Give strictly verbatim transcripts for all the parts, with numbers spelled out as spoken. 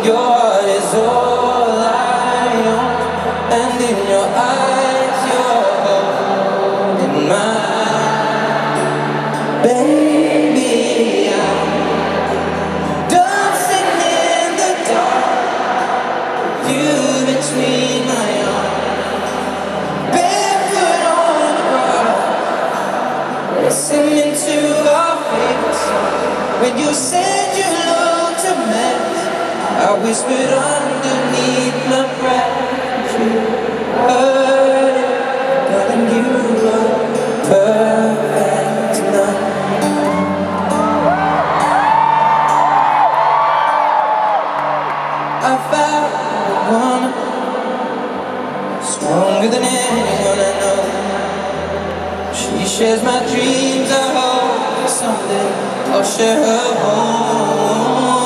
Your heart is all I own, and in your eyes you're holding mine. Baby, I'm dancing in the dark, you between my arms, barefoot on the grass, listening to our favorite song. When you said you looked a mess, I whispered underneath my breath, you heard it, darling, you were perfect tonight. I found a woman stronger than anyone I know. She shares my dreams, I hope someday I'll share her home.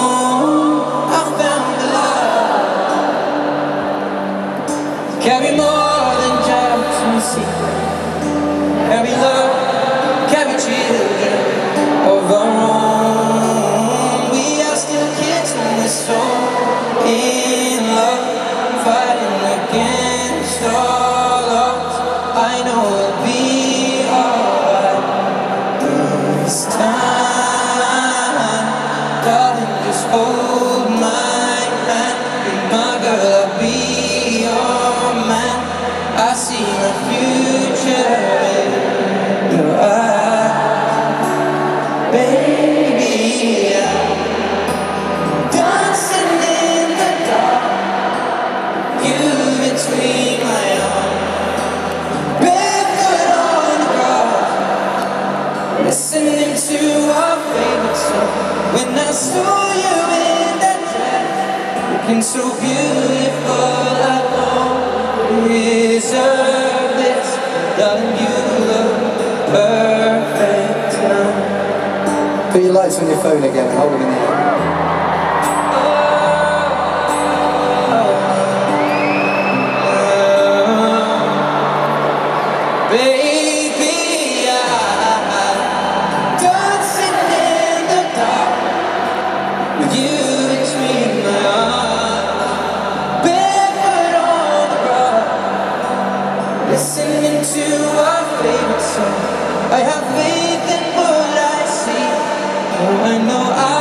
Carry more than just one seat. Carry love, carry children of our own. We are still kids when we're so in love, fighting against all odds. I know we'll be alright this time. Darling, just hold my hand. Be my girl, I'll be your man. I see my future in your eyes. Baby, I'm dancing in the dark, you between my arms, barefoot on the grass, listening to our favorite song. When I saw you in that dress, looking so beautiful, I deserve this, darling, you look perfect tonight. Put your lights on your phone again, hold them in the air. Baby, I'm dancing in the dark, with you between my arms, barefoot on the grass, listening to our favorite song. I have faith in what I see. Oh, I know I